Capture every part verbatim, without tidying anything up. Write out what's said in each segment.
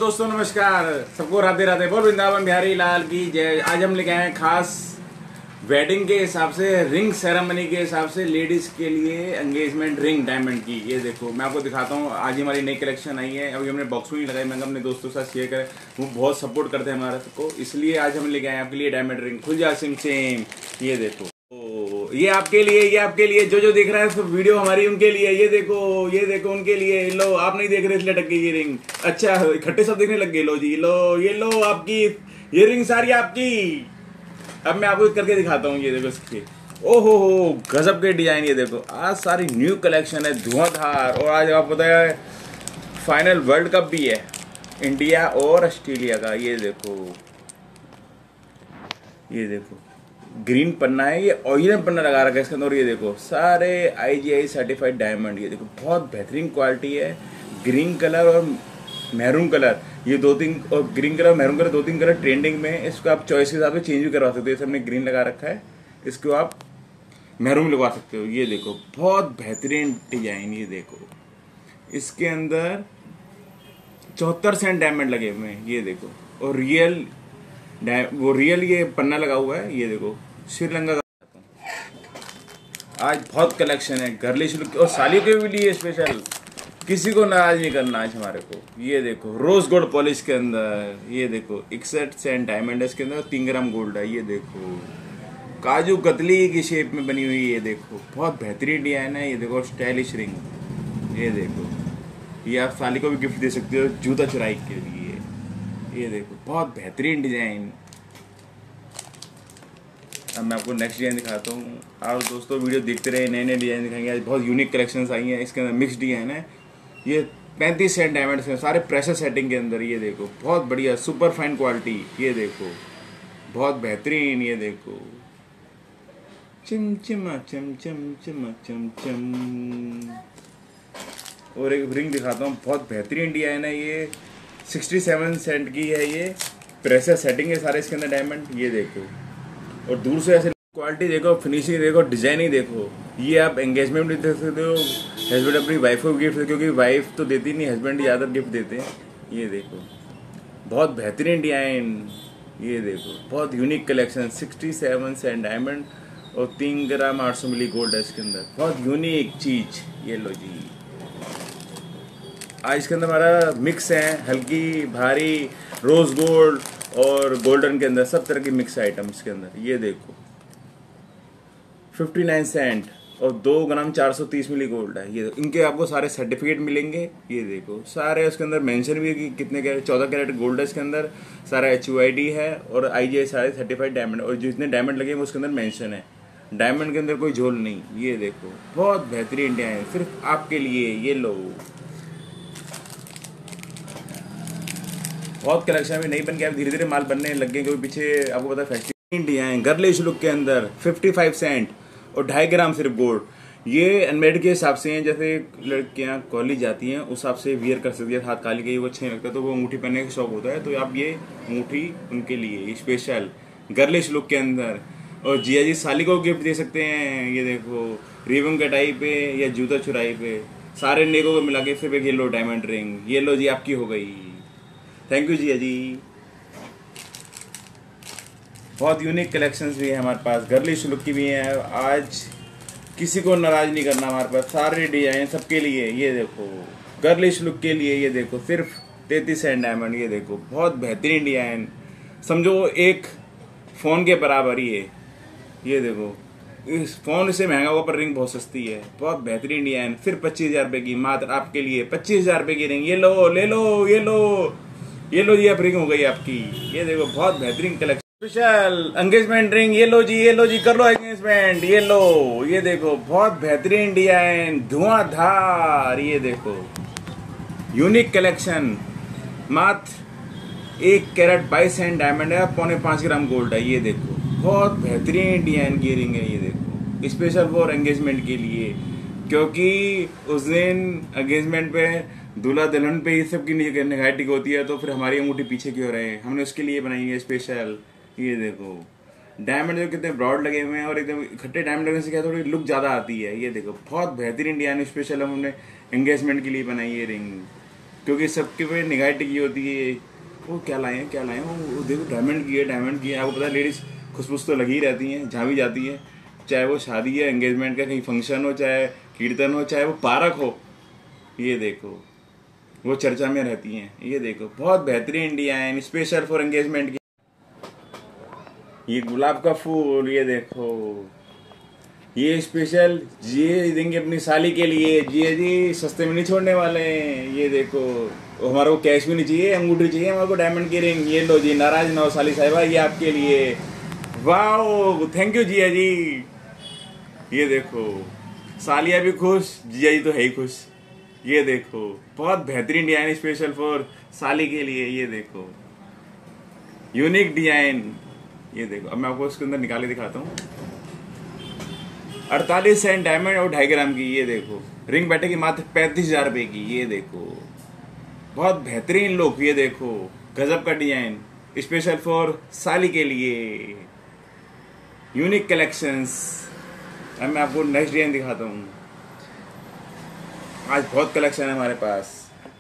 दोस्तों नमस्कार, सबको राधे राधे। बोल वृंदावन बिहारी लाल की जय। आज हम लेके आए हैं खास वेडिंग के हिसाब से, रिंग सेरेमनी के हिसाब से लेडीज के लिए एंगेजमेंट रिंग डायमंड की। ये देखो मैं आपको दिखाता हूँ। आज ही हमारी नई कलेक्शन आई है, अभी हमने बॉक्स में नहीं लगाई। मैं अपने दोस्तों के साथ शेयर करें, वो बहुत सपोर्ट करते हैं हमारे को, इसलिए आज हम लेके आए हैं आपके लिए डायमंड रिंग। खुल जा सिम सेम। ये देखो, ये आपके लिए, ये आपके लिए, जो जो देख रहा है तो वीडियो हमारी उनके लिए। ये देखो, ये देखो उनके लिए। लो, आप नहीं देख रहे इसलिए लटक गई ये रिंग। अच्छा, इकट्ठे सब देखने लग गए। लो जी, लो, ये लो आपकी ये रिंग सारी आपकी। अब मैं आपको करके दिखाता हूँ। ये देखो इसके, ओहो हो गजब के डिजाइन। ये देखो, आज सारी न्यू कलेक्शन है, धुआंधार। और आज आपको पता है फाइनल वर्ल्ड कप भी है, इंडिया और ऑस्ट्रेलिया का। ये देखो, ये देखो ग्रीन पन्ना है, ये ओरिजिनल पन्ना लगा रखा है इसके अंदर। ये देखो सारे आई जी आई सर्टिफाइड डायमंड। ये देखो बहुत बेहतरीन क्वालिटी है। ग्रीन कलर और मैरून कलर, ये दो तीन, और ग्रीन कलर मैरून कलर दो तीन कलर ट्रेंडिंग में। इसको आप चॉइस के हिसाब से चेंज भी करवा सकते हो। जैसे हमने ग्रीन लगा रखा है, इसको आप मैरून भी लगवा सकते हो। ये देखो बहुत बेहतरीन डिजाइन। ये देखो इसके अंदर चौहत्तर सेंट डायमंड लगे हुए हैं। ये देखो, और रियल वो रियल ये पन्ना लगा हुआ है। ये देखो श्रीलंका का। आज बहुत कलेक्शन है, गर्ली लुक और सालियों के भी लिए स्पेशल। किसी को नाराज नहीं करना आज हमारे को। ये देखो रोज गोल्ड पॉलिश के अंदर। ये देखो इकसठ सेंट डायमंड है इसके अंदर, तीन ग्राम गोल्ड है। ये देखो काजू कतली की शेप में बनी हुई। ये देखो बहुत बेहतरीन डिजाइन है। ये देखो स्टाइलिश रिंग। ये देखो, ये आप साली को भी गिफ्ट दे सकते हो जूता चुराई के लिए। ये देखो बहुत बेहतरीन डिजाइन। अब मैं आपको नेक्स्ट डिजाइन दिखाता हूँ। और दोस्तों वीडियो देखते रहे, नए नए डिजाइन दिखाएंगे। आज बहुत यूनिक कलेक्शंस आई हैं। इसके अंदर मिक्स डिजाइन है। ये पैंतीस सेंट डायमंड्स हैं, सारे प्रेशर सेटिंग के अंदर। ये देखो बहुत बढ़िया सुपर फाइन क्वालिटी। ये देखो बहुत बेहतरीन। ये देखो चिम चिमा चम चम चम चम चम। और एक रिंग दिखाता हूँ, बहुत बेहतरीन डिजाइन है। ये सड़सठ सेंट की है। ये प्रेशर सेटिंग है सारे इसके अंदर डायमंड। ये देखो, और दूर से ऐसे क्वालिटी देखो, फिनिशिंग देखो, डिजाइनिंग देखो। ये आप एंगेजमेंट भी दे सकते हो, हस्बैंड अपनी वाइफ को गिफ्ट, क्योंकि वाइफ तो देती नहीं, हस्बैंड ज़्यादा गिफ्ट देते हैं। ये देखो बहुत बेहतरीन डिजाइन। ये देखो बहुत यूनिक कलेक्शन, सड़सठ सेंट डायमंड और तीन ग्राम आठ सौ मिली गोल्ड है इसके अंदर। बहुत यूनिक चीज। ये लो जी, आज इसके अंदर हमारा मिक्स है, हल्की भारी रोज गोल्ड और गोल्डन के अंदर सब तरह की मिक्स आइटम इसके अंदर। ये देखो उनसठ सेंट और दो ग्राम चार सौ तीस मिली गोल्ड है। ये इनके आपको सारे सर्टिफिकेट मिलेंगे। ये देखो सारे उसके अंदर मेंशन भी है कि कितने कैरेट, चौदह कैरेट गोल्ड है इसके अंदर। सारा एच यू आई डी है और आई जी आई सारे सर्टिफाइड डायमंड, और जितने डायमंड लगे हैं उसके अंदर मेंशन है। डायमंड के अंदर कोई झोल नहीं। ये देखो बहुत बेहतरीन डिजाइन सिर्फ आपके लिए। ये लो, बहुत कलेक्शन भी नहीं बन गया, धीरे धीरे माल बनने लग गए, क्योंकि पीछे आपको पता है फेस्टिवल डिजाइन गर्लिश लुक के अंदर पचपन सेंट और ढाई ग्राम सिर्फ गोल्ड। ये अनमेरिड के हिसाब से हैं, जैसे लड़कियां कॉलेज जाती हैं उस हिसाब से वियर कर सकती है। हाथ काली के वो अच्छे नहीं लगता तो वो अंगूठी पहनने का शौक होता है, तो आप ये अंगूठी उनके लिए स्पेशल गर्लिश लुक के अंदर। और जिया जी साली को गिफ्ट दे सकते हैं। ये देखो रिबन कटाई पे या जूता चुराई पे, सारे नेकों को मिला के सिर्फ एक ये लो डायमंड रिंग। ये लो जी आपकी हो गई। Thank you Jiya ji. बहुत यूनिक कलेक्शंस भी है हमारे पास, गर्लिश लुक की भी है। आज किसी को नाराज नहीं करना हमारे पास, सारे डिजाइन सबके लिए। ये देखो गर्लिश लुक के लिए। ये देखो सिर्फ तैंतीस सेंट डायमंड। ये देखो बहुत बेहतरीन डिजाइन, समझो एक फोन के बराबर ही है। ये देखो इस फोन से महंगा होगा पर रिंग बहुत सस्ती है। बहुत बेहतरीन डिजाइन, सिर्फ पच्चीस हजार रुपए की, मात्र आपके लिए पच्चीस हजार रुपए की रिंग। ये लो, ले लो, ये लो, ये लो जी अब रिंग हो गई आपकी। ये देखो बहुत बेहतरीन कलेक्शन, स्पेशल एंगेजमेंट रिंग। ये लो जी, ये लो जी, कर लो एंगेजमेंट। ये लो, ये देखो बहुत बेहतरीन डिजाइन, धुआंधार। ये देखो यूनिक कलेक्शन, मात्र एक कैरेट बाईस सेंट डायमंड है, पौने पांच ग्राम गोल्ड है। ये देखो बहुत बेहतरीन डिजाइन की रिंग है। ये देखो स्पेशल फॉर एंगेजमेंट के लिए, क्योंकि उस दिन एंगेजमेंट पे दूल्हा दुल्हन पे ही सब की निगाह टिक होती है, तो फिर हमारी अंगूठी पीछे क्यों रहे, हमने उसके लिए बनाई है स्पेशल। ये देखो डायमंड जो कितने ब्रॉड लगे हुए हैं, और एकदम इकट्ठे डायमंड लगने से क्या थोड़ी लुक ज़्यादा आती है। ये देखो बहुत बेहतरीन डिजाइन स्पेशल हमने एंगेजमेंट के लिए बनाई है रिंग। क्योंकि सबके पे निगाह टिकी होती है, वो क्या लाए हैं क्या लाए हैं, वो वो देखो डायमंड की है डायमंड की है। आपको पता है लेडीज़ खुशबू तो लगी रहती हैं जहाँ भी जाती है, चाहे वो शादी है, एंगेजमेंट का कहीं फंक्शन हो, चाहे कीर्तन हो, चाहे वो पार्क हो, ये देखो वो चर्चा में रहती हैं। ये देखो बहुत बेहतरीन डिजाइन स्पेशल फॉर एंगेजमेंट की। ये गुलाब का फूल, ये देखो ये स्पेशल ये देंगे अपनी साली के लिए, जी जी सस्ते में नहीं छोड़ने वाले हैं। ये देखो हमारे को कैश भी नहीं चाहिए, अंगूठी चाहिए हमारे को डायमंड की रिंग। ये लो जी, नाराज ना हो साली साहिबा, ये आपके लिए। Wow thank you Jiya ji. ये देखो सालिया भी खुश, जिया जी तो है ही खुश। ये देखो बहुत बेहतरीन डिजाइन स्पेशल फॉर साली के लिए। ये देखो यूनिक डिजाइन। ये देखो अब मैं आपको इसके अंदर निकाल के दिखाता हूँ। अड़तालीस सेंट डायमंड और ढाई ग्राम की। ये देखो रिंग बैठेगी मात्र पैंतीस हजार रुपए की। ये देखो बहुत बेहतरीन लुक। ये देखो गजब का डिजाइन स्पेशल फॉर साली के लिए, यूनिक कलेक्शंस। अब मैं आपको नेक्स्ट डिजाइन दिखाता हूँ। आज बहुत कलेक्शन है हमारे पास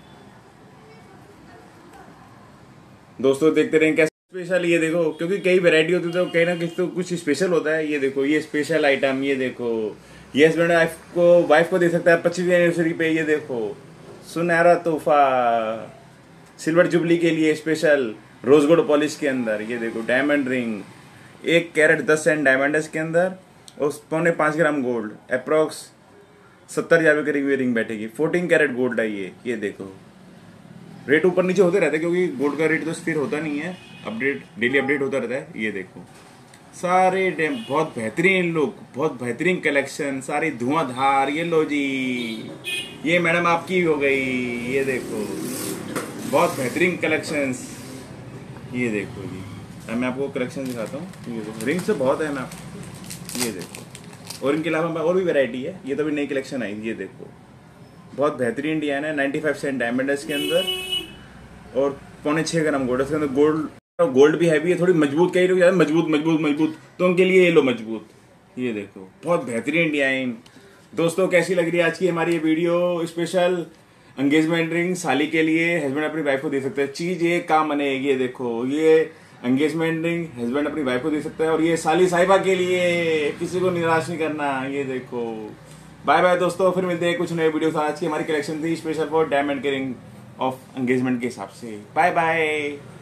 दोस्तों, देखते रहें क्या स्पेशल। ये देखो क्योंकि कई वैरायटी होती है तो कहीं ना कहीं तो कुछ स्पेशल होता है। ये देखो ये स्पेशल आइटम। ये देखो ये हस्बैंड वाइफ को वाइफ को दे सकता है पच्चीसवीं एनिवर्सरी पे। ये देखो सुनहरा तोहफा सिल्वर जुबली के लिए स्पेशल रोज गोल्ड पॉलिश के अंदर। ये देखो डायमंड रिंग, एक कैरेट दस सेंट डायमंड है इसके अंदर और पौने पाँच ग्राम गोल्ड, अप्रोक्स सत्तर हजार रुपये करीब ये रिंग बैठेगी। फोर्टीन कैरेट गोल्ड है ये। ये देखो रेट ऊपर नीचे होते रहते हैं क्योंकि गोल्ड का रेट तो स्थिर होता नहीं है, अपडेट डेली अपडेट होता रहता है। ये देखो सारे डेम बहुत बेहतरीन लुक, बहुत बेहतरीन कलेक्शन, सारी धुआंधार। ये लो जी, ये मैडम आपकी हो गई। ये देखो बहुत बेहतरीन कलेक्शंस। ये देखो जी अब मैं आपको कलेक्शन दिखाता हूँ। ये देखो रिंग से बहुत है ना, ये देखो और इनके अलावा और भी वैरायटी है। ये तो भी नई कलेक्शन आई। ये देखो बहुत बेहतरीन डिजाइन है। नाइन्टी फाइव सेंट डायमंड है इसके अंदर और पौने छः ग्राम गोल्ड। इसके अंदर गोल्ड गोल्ड भी हैवी है, थोड़ी मजबूत। कई लोग ज्यादा मजबूत मजबूत मजबूत तो उनके लिए ये लो मजबूत। ये देखो बहुत बेहतरीन डिजाइन। दोस्तों कैसी लग रही है आज की हमारी ये वीडियो? स्पेशल एंगेजमेंट रिंग साली के लिए, हस्बैंड अपनी वाइफ को दे सकता है। चीज ये काम बने। ये देखो ये एंगेजमेंट रिंग हस्बैंड अपनी वाइफ को दे सकता है और ये साली साहिबा के लिए, किसी को निराश नहीं करना। ये देखो बाय बाय दोस्तों, फिर मिलते हैं कुछ नए वीडियो। आज की हमारी कलेक्शन थी स्पेशल फॉर डायमंड के रिंग ऑफ एंगेजमेंट के हिसाब से। Bye bye.